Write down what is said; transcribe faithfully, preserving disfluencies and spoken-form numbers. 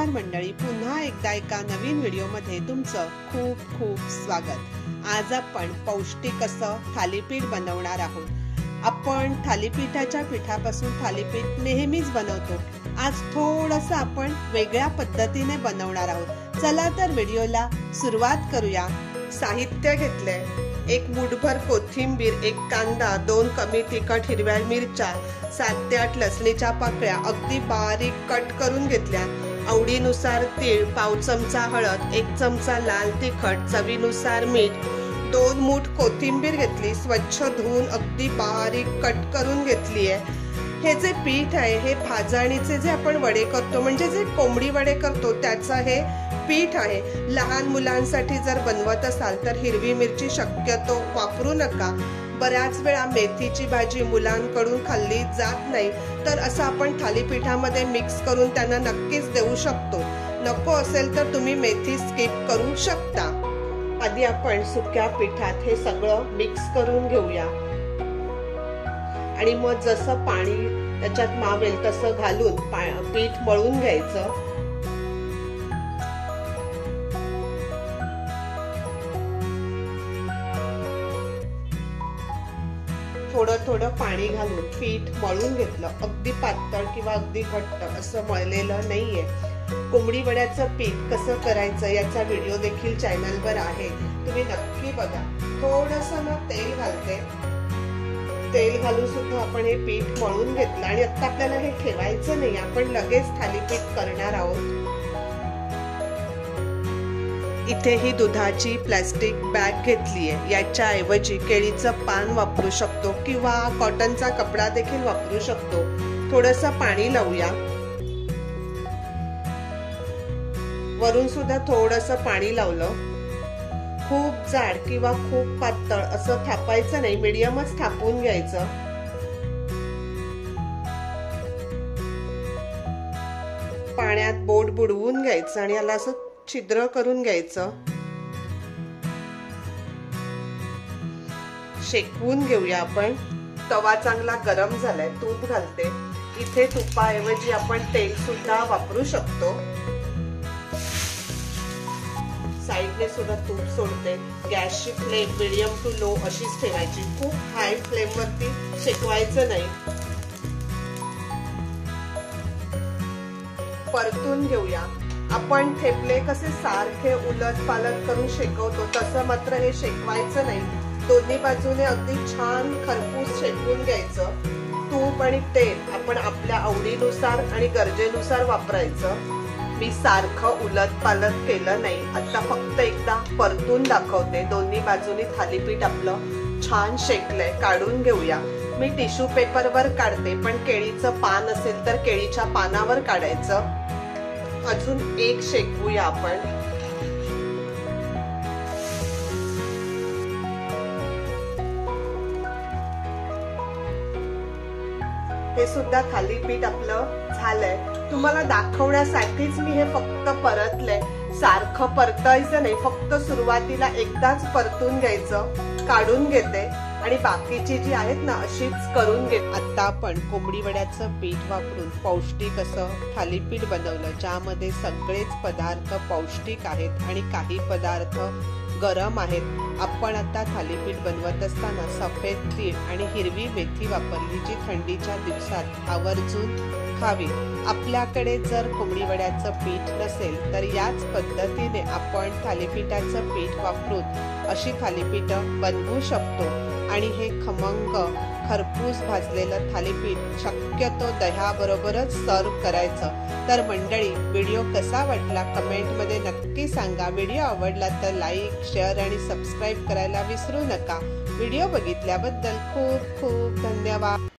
नमस्कार मंडळी, पुन्हा एकदा एका नवीन व्हिडिओमध्ये तुमचं खूप खूप स्वागत। आज आपण पौष्टिक असं थालीपीठ बनवणार आहोत। आपण थालीपीठाच्या पिठापासून थालीपीठ नेहमीच बनवतो, आज थोडंसं आपण वेगळ्या पद्धतीने बनवणार आहोत। चला तर व्हिडिओला सुरुवात करूया। साहित्य घेतले, एक मुठभर कोथिंबीर, एक कांदा, दोन कमी तिखट हिरव्या मिरच्या, सात ते आठ लसणीच्या पाकळ्या अगदी बारीक कट करून घेतल्या। आवडीनुसार तीळ, पाव चमचा हळद, एक चमचा लाल तिखट, चवीनुसार मीठ, दोन मूठ कोथिंबीर घेतली, स्वच्छ धुवून अगदी बारीक कट करून घेतली आहे। हे जे पीठ आहे हे भाजणीचे जे आपण वडे करतो, म्हणजे जे कोंबडी वडे करतो त्याचं हे पीठ आहे। लहान मुलांसाठी जर बनवत असाल तर हिरवी मिरची शक्यतो वापरू नका। बऱ्याच वेळा मेथीची भाजी मुलांकडून खाल्ली जात नाही, तर असं आपण थालीपीठामध्ये मिक्स करून त्यांना नक्कीच देऊ शकतो। नको असेल तर तुम्ही मेथी स्किप करू शकता। आधी आपण सुक्या पिठात हे सगळं मिक्स करून घेऊया आणि मग जसं पाणी त्याच्यात मावेल तसं घालून पीठ मळून घ्यायचं। थोडं थोडं पाणी घालून पीठ मळून घेतलं। अगदी पातळ किंवा अगदी घट्ट असं मळलेलं नाहीये। कोंबडी वड्याचं पीठ कसं करायचं याचा व्हिडिओ देखील चॅनलवर आहे, तुम्ही नक्की बघा। थोडंसं मग तेल घालते, तेल घालून सुद्धा आपण हे पीठ मळून घेतलं आणि आता आपल्याला हे ठेवायचं नाही, आपण लगेच थालीपीठ करणार आहोत। इथे ही दुधाची प्लास्टिक बॅग घेतली आहे, याच्या ऐवजी केळीचं पान वापरू शकतो किंवा कॉटनचा कपडा देखील वापरू शकतो। थोडंसं पाणी लावूया, वरून सुद्धा थोडंसं पाणी लावलं। खूप जाड किंवा खूप पातळ असं थापायचं नाही, मीडियमच थापून घ्यायचं। पाण्यात बोट बुडवून घ्यायचं आणि याला असं छिद्र करून घ्यायचं। शेकवून घेऊया आपण। तवा चांगला गरम झालाय, तूप घालते। इथे तुपाऐवजी आपण तेल सुद्धा वापरू शकतो। साईडने सुद्धा तूप सोडते। गॅसची फ्लेम मीडियम टू लो अशीच ठेवायची, खूप हाय फ्लेम वरती शेकवायचं नाही। परतून घेऊया। आपण थेपले कसे सारखे उलट पालट करून शेकवतो तसं मात्र हे शेकवायचं नाही, दोन्ही बाजूने अगदी छान खरपूस शेकवून घ्यायचं। तूप आणि तेल आपण आपल्या आवडीनुसार आणि गरजेनुसार वापरायचं। मी सारखं उलट पालट केलं नाही, आता फक्त एकदा परतून दाखवते। दोन्ही बाजूनी थालीपीठ आपलं छान शेकलंय, काढून घेऊया। मी टिश्यू पेपरवर काढते, पण केळीचं पान असेल तर केळीच्या पानावर काढायचं। अजून एक शेकवूया आपण। हे सुद्धा थालीपीठ आपलं झालंय। तुम्हाला दाखवण्यासाठीच मी हे फक्त परतलंय, सारखं परतायचं नाही, फक्त सुरुवातीला एकदाच परतून घ्यायचं। काढून घेते आणि बाकीची जी आहेत ना अशीच करून घे। आता आपण कोंबडी वड्याचं पीठ वापरून पौष्टिक असं थालीपीठ बनवलं, ज्यामध्ये सगळेच पदार्थ पौष्टिक आहेत आणि काही पदार्थ गरम आहेत। आपण आता थालीपीठ बनवत असताना सफेद तीळ आणि हिरवी मेथी वापरली, जी थंडीच्या दिवसात आवर्जून खावी। आपल्याकडे जर कोंबडी वड्याचं पीठ नसेल तर याच पद्धतीने आपण थालीपीठाचं पीठ वापरून अशी थालीपीठं बनवू शकतो आणि हे खमंग खरपूस भाजलेलं थालीपीठ शक्यतो दह्याबरोबरच सर्व करायचं। तर मंडळी, व्हिडिओ कसा वाटला कमेंटमध्ये नक्की सांगा। व्हिडिओ आवडला तर लाईक, शेअर आणि सबस्क्राईब करायला विसरू नका। व्हिडिओ बघितल्याबद्दल खूप खूप धन्यवाद।